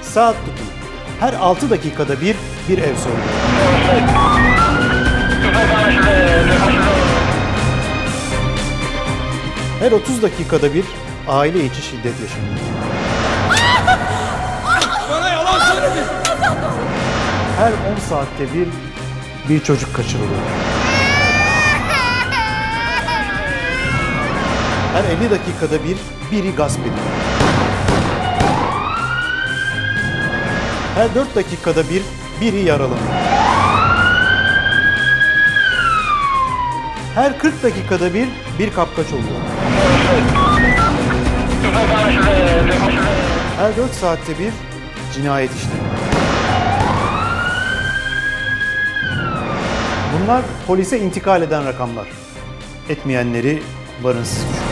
Saat tutun. Her 6 dakikada bir ev soyuluyor. Her 30 dakikada bir aile içi şiddet yaşanıyor. Bana yalan söyledin. Her 10 saatte bir çocuk kaçırılıyor. Her 50 dakikada biri gasp ediliyor. Her 4 dakikada biri yaralanıyor. Her 40 dakikada bir kapkaç oluyor. Her 4 saatte bir cinayet işleniyor. Bunlar polise intikal eden rakamlar. Etmeyenleri barınsız düşürüyor.